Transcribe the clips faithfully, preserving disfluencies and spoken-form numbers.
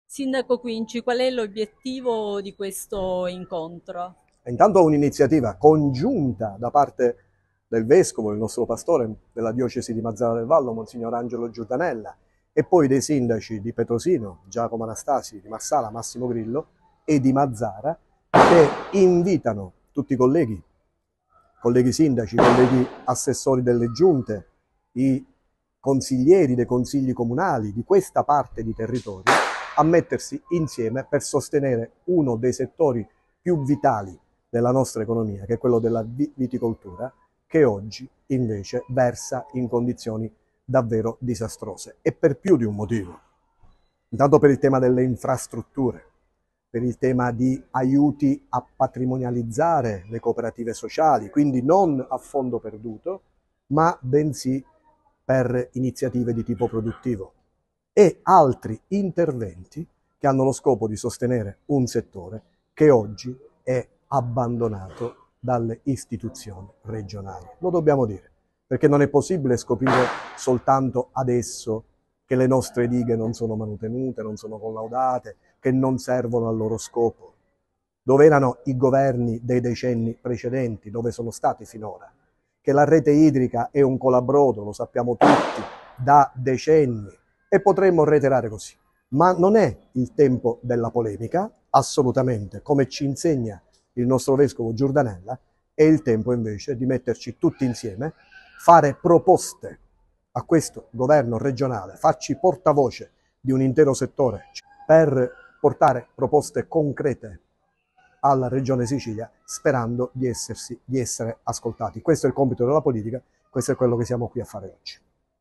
Sindaco Quinci, qual è l'obiettivo di questo incontro? Intanto un'iniziativa congiunta da parte del vescovo, il nostro pastore della diocesi di Mazzara del Vallo, Monsignor Angelo Giordanella, e poi dei sindaci di Petrosino, Giacomo Anastasi, di Marsala, Massimo Grillo, e di Mazzara, che invitano tutti i colleghi, colleghi sindaci, colleghi assessori delle giunte, i consiglieri dei consigli comunali di questa parte di territorio a mettersi insieme per sostenere uno dei settori più vitali della nostra economia, che è quello della viticoltura, che oggi invece versa in condizioni davvero disastrose, e per più di un motivo. Intanto per il tema delle infrastrutture, per il tema di aiuti a patrimonializzare le cooperative sociali, quindi non a fondo perduto, ma bensì per iniziative di tipo produttivo, e altri interventi che hanno lo scopo di sostenere un settore che oggi è abbandonato dalle istituzioni regionali. Lo dobbiamo dire, perché non è possibile scoprire soltanto adesso che le nostre dighe non sono mantenute, non sono collaudate, che non servono al loro scopo. Dove erano i governi dei decenni precedenti, dove sono stati finora? Che la rete idrica è un colabrodo, lo sappiamo tutti, da decenni, e potremmo reiterare così. Ma non è il tempo della polemica, assolutamente, come ci insegna il nostro vescovo Giordanella, è il tempo invece di metterci tutti insieme, fare proposte a questo governo regionale, farci portavoce di un intero settore per portare proposte concrete alla Regione Sicilia, sperando di, essersi, di essere ascoltati. Questo è il compito della politica, questo è quello che siamo qui a fare oggi.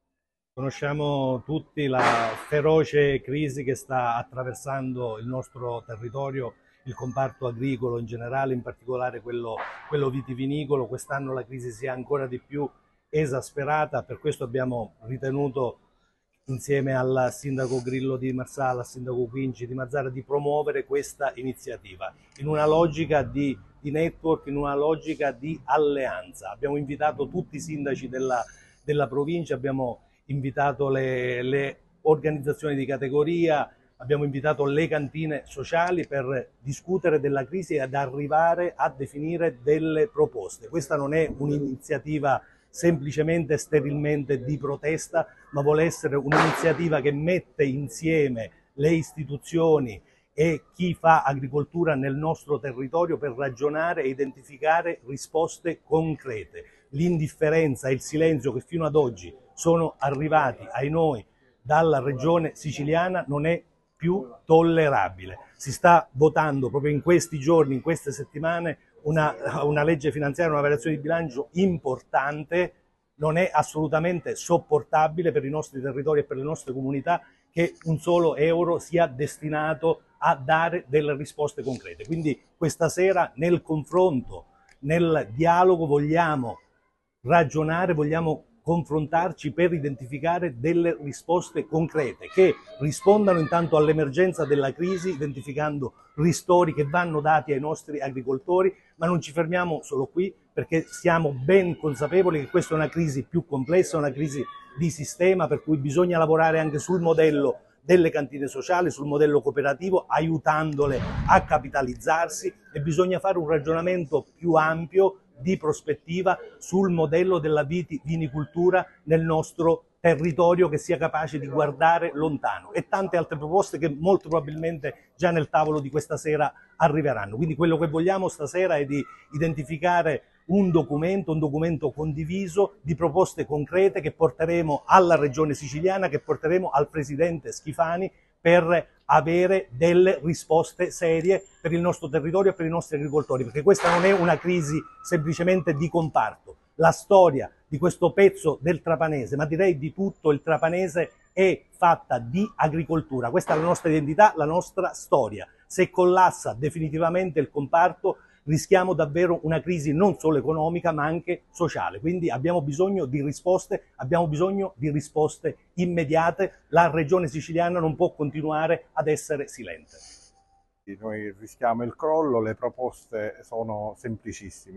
Conosciamo tutti la feroce crisi che sta attraversando il nostro territorio, il comparto agricolo in generale, in particolare quello, quello vitivinicolo. Quest'anno la crisi si è ancora di più esasperata, per questo abbiamo ritenuto, insieme al sindaco Grillo di Marsala, al sindaco Quinci di Mazzara, di promuovere questa iniziativa in una logica di, di network, in una logica di alleanza. Abbiamo invitato tutti i sindaci della, della provincia, abbiamo invitato le, le organizzazioni di categoria, abbiamo invitato le cantine sociali per discutere della crisi e ad arrivare a definire delle proposte. Questa non è un'iniziativa semplicemente sterilmente di protesta, ma vuole essere un'iniziativa che mette insieme le istituzioni e chi fa agricoltura nel nostro territorio per ragionare e identificare risposte concrete. L'indifferenza e il silenzio che fino ad oggi sono arrivati ai noi dalla regione siciliana non è più tollerabile. Si sta votando proprio in questi giorni, in queste settimane, una, una legge finanziaria, una variazione di bilancio importante. Non è assolutamente sopportabile per i nostri territori e per le nostre comunità che un solo euro sia destinato a dare delle risposte concrete. Quindi questa sera nel confronto, nel dialogo vogliamo ragionare, vogliamo confrontarci per identificare delle risposte concrete che rispondano intanto all'emergenza della crisi, identificando ristori che vanno dati ai nostri agricoltori, ma non ci fermiamo solo qui, perché siamo ben consapevoli che questa è una crisi più complessa, una crisi di sistema, per cui bisogna lavorare anche sul modello delle cantine sociali, sul modello cooperativo, aiutandole a capitalizzarsi, e bisogna fare un ragionamento più ampio di prospettiva sul modello della viticoltura nel nostro territorio, che sia capace di guardare lontano, e tante altre proposte che molto probabilmente già nel tavolo di questa sera arriveranno. Quindi quello che vogliamo stasera è di identificare un documento, un documento condiviso di proposte concrete che porteremo alla Regione Siciliana, che porteremo al Presidente Schifani, per avere delle risposte serie per il nostro territorio e per i nostri agricoltori, perché questa non è una crisi semplicemente di comparto. La storia di questo pezzo del Trapanese, ma direi di tutto il Trapanese, è fatta di agricoltura. Questa è la nostra identità, la nostra storia. Se collassa definitivamente il comparto, rischiamo davvero una crisi non solo economica ma anche sociale. Quindi abbiamo bisogno di risposte, abbiamo bisogno di risposte immediate. La regione siciliana non può continuare ad essere silente. Noi rischiamo il crollo, le proposte sono semplicissime.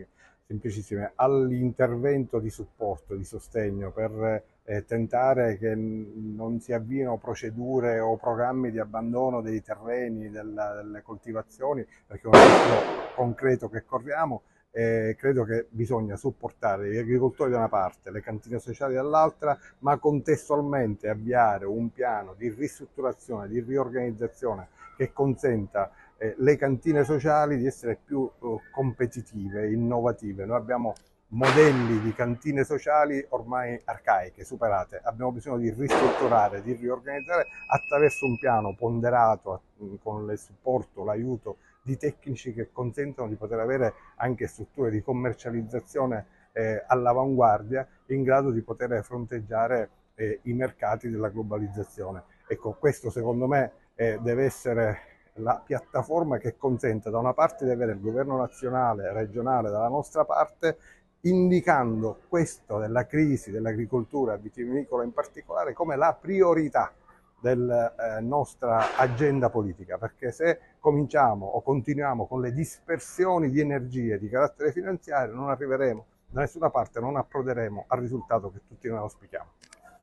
semplicissime, all'intervento di supporto, di sostegno per eh, tentare che non si avviino procedure o programmi di abbandono dei terreni, della, delle coltivazioni, perché è un rischio concreto che corriamo. Eh, credo che bisogna supportare gli agricoltori da una parte, le cantine sociali dall'altra, ma contestualmente avviare un piano di ristrutturazione, di riorganizzazione che consenta eh, le cantine sociali di essere più eh, competitive, innovative. Noi abbiamo modelli di cantine sociali ormai arcaiche, superate. Abbiamo bisogno di ristrutturare, di riorganizzare attraverso un piano ponderato con il supporto, l'aiuto di tecnici che consentono di poter avere anche strutture di commercializzazione eh, all'avanguardia, in grado di poter fronteggiare eh, i mercati della globalizzazione. Ecco, questo secondo me eh, deve essere la piattaforma che consente da una parte di avere il governo nazionale, regionale dalla nostra parte, indicando questo della crisi dell'agricoltura vitivinicola in particolare come la priorità della eh, nostra agenda politica, perché se cominciamo o continuiamo con le dispersioni di energie di carattere finanziario non arriveremo da nessuna parte, non approderemo al risultato che tutti noi auspichiamo.